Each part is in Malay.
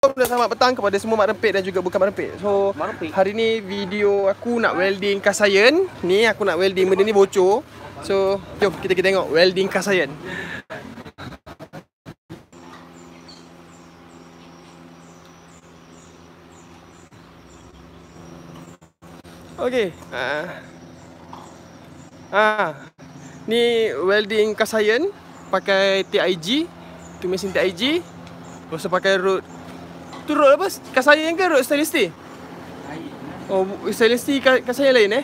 dan selamat petang kepada semua mak rempit dan juga bukan mak rempit. So, hari ni video aku nak welding cast iron. Ni aku nak welding benda ni bocor. So, jom kita tengok welding cast iron. Okey. Ni welding cast iron pakai TIG. Tu mesin TIG. Lepas tu pakai rod. Tu rod apa? Cast iron ke rod stainless steel? Oh, stainless steel cast iron lain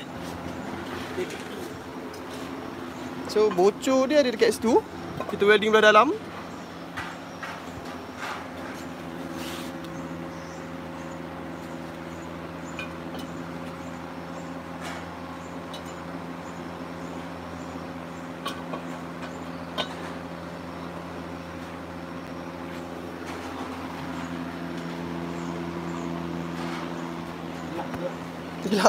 So bocor dia ada dekat situ. Kita welding belah dalam. Gila.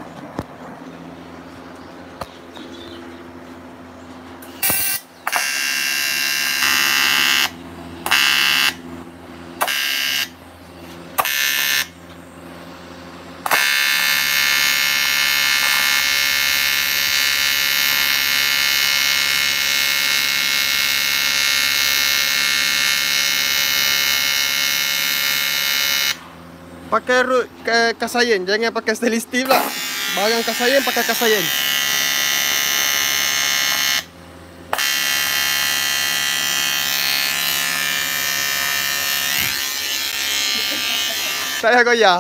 Pakai rod cast iron, jangan pakai stainless steel pula. Barang cast iron pakai cast iron. Tak payah goyah.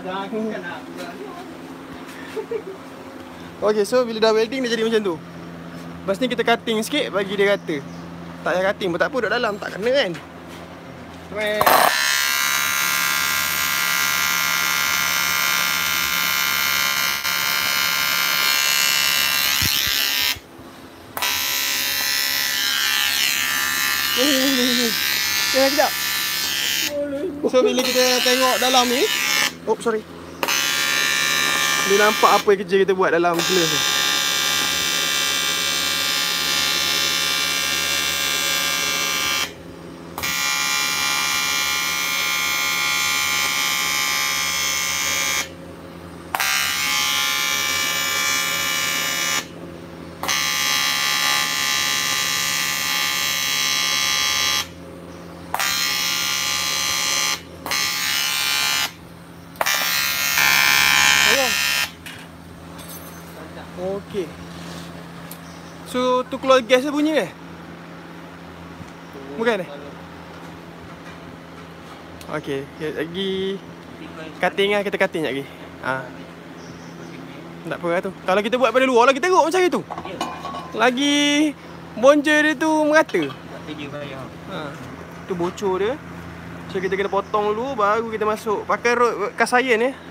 Okay, so bila dah welding dia jadi macam tu. Lepas ni kita cutting sikit bagi dia rata. Tak payah cutting pun tak apa, duduk dalam tak kena kan. Ya, kejap. So bila kita tengok dalam ni, oh sorry, dia nampak apa kerja kita buat dalam kelas ni. Okey. So tu keluar gas dia bunyi ke? Bukan Okey, lagi cutting lah, kita cutting lagi. Tak apa lah tu. Kalau kita buat pada luar lagi teruk macam itu. Lagi bonja dia tu merata. Tu bocor dia. So kita kena potong dulu baru kita masuk. Pakai rod cast iron ni.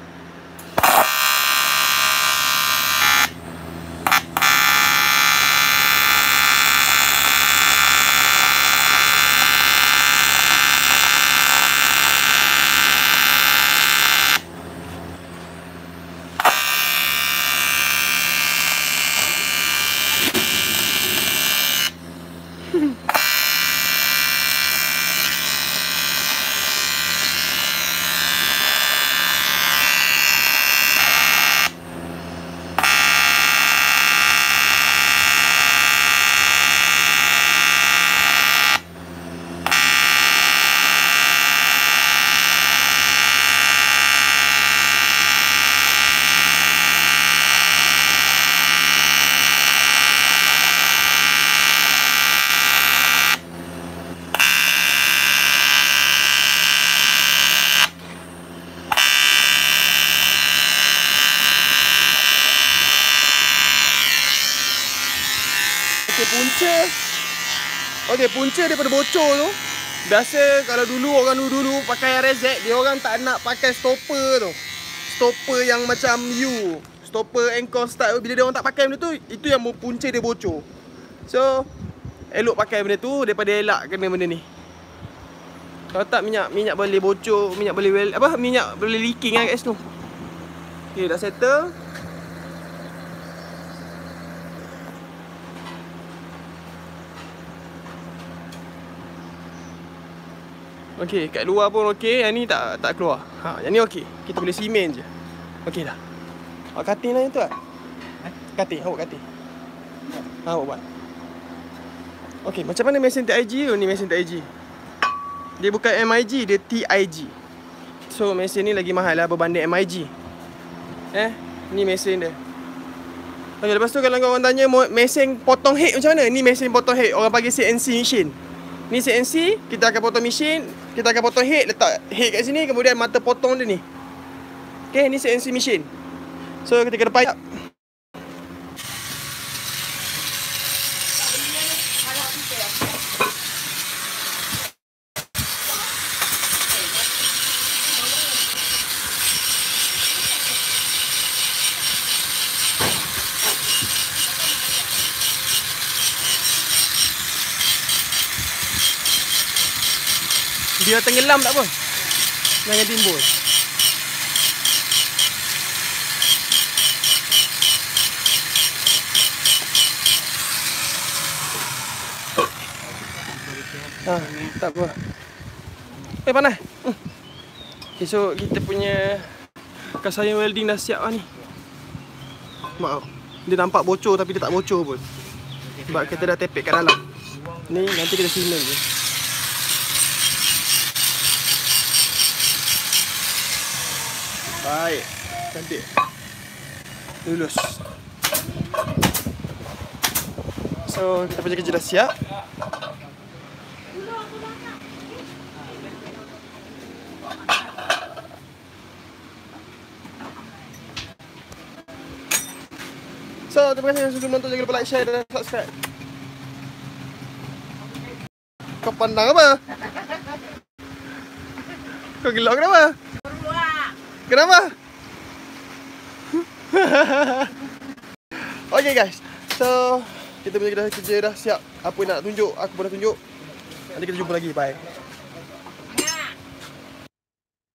Punca daripada bocor tu. Biasa kalau dulu orang dulu pakai RZ, dia orang tak nak pakai stopper tu. Stopper yang macam U, stopper ankle start. Bila dia orang tak pakai benda tu, itu yang punca dia bocor. So elok pakai benda tu daripada elak kena benda ni. Kalau tak minyak boleh bocor, minyak boleh leaking lah kat situ. Okay, dah settle. Okey, kat luar pun okey. Yang ni tak keluar. Yang ni okey. Kita boleh simen je. Okey dah. Awak cutting lah yang tu lah. Cutting, awak cutting. Awak buat. Okey, macam mana mesin TIG tu? Ni mesin TIG. Dia bukan MIG, dia TIG. So mesin ni lagi mahal lah berbanding MIG. Ni mesin dia. Okay, lepas tu kalau korang tanya mesin potong head macam mana? Ni mesin potong head. Orang panggil CNC machine. Ni CNC, kita akan potong mesin, kita akan potong head, letak head kat sini, kemudian mata potong dia ni. Okay, ni CNC machine. So ketika depan dia tenggelam tak apa. Jangan timbul. Tak apa. Panas. Okay, so kita punya kasayang welding dah siap lah ni. Maaf, dia nampak bocor tapi dia tak bocor pun. Sebab kita dah tepek kat dalam. Ni nanti kita simen je. Baik, cantik. Lulus. So, kita punya kerja dah siap. So, terima kasih yang sudah menonton. Jangan lupa like, share dan subscribe. Kau pandang apa? Kau gelak kenapa? Kenapa? Okay guys, so kita punya kerja dah siap. Apa nak tunjuk, aku pun dah tunjuk. Nanti kita jumpa lagi, bye.